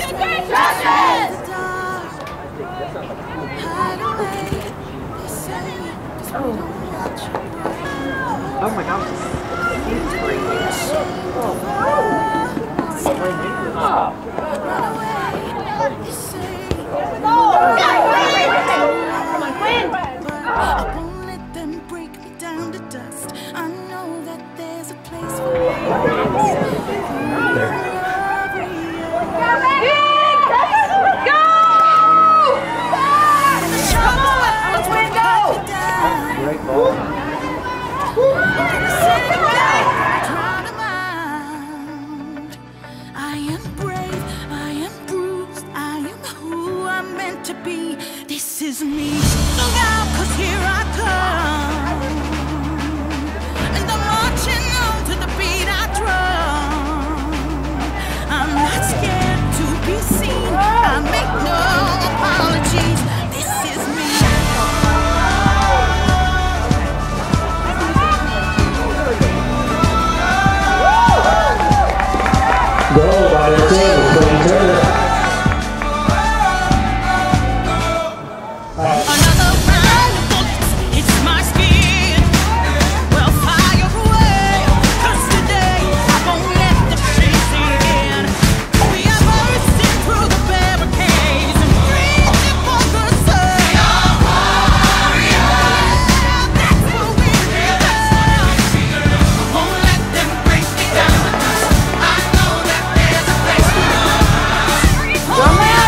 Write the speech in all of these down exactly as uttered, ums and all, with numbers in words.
Oh my gosh. I won't let them break me down to dust. I know that there's a place for Great ball. I am brave, I am bruised, I am who I'm meant to be. This is me. Look out, 'cause here I come. And I'm marching on to the beat I drum. I'm not scared to be seen. I make no apologies. This is me. Goal by the team, Queen Turner. Another round of bullets hits my skin. Well, fire away, 'cause today I won't let the shit sink in. We are bursting through the barricades and reaching for the sun. That's what we do. Won't let them break me down. I know that there's a place for us. Come on!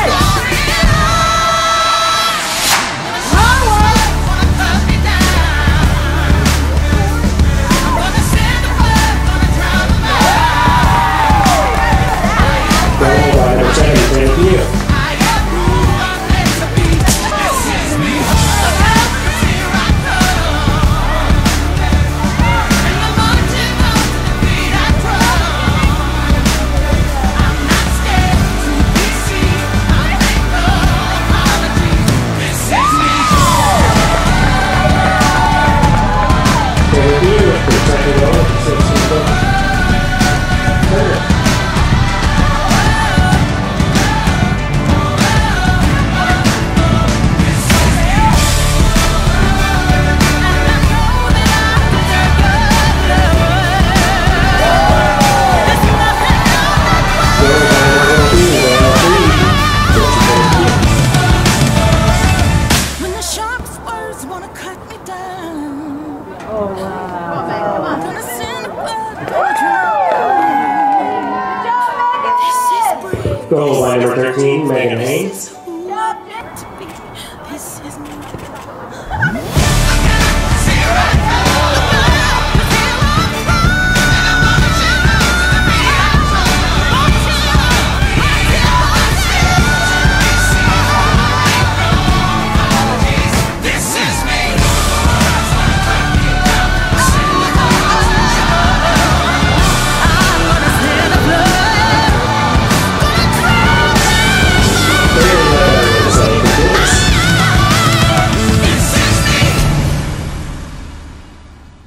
Thank you. Goal by number thirteen, Megan Haynes.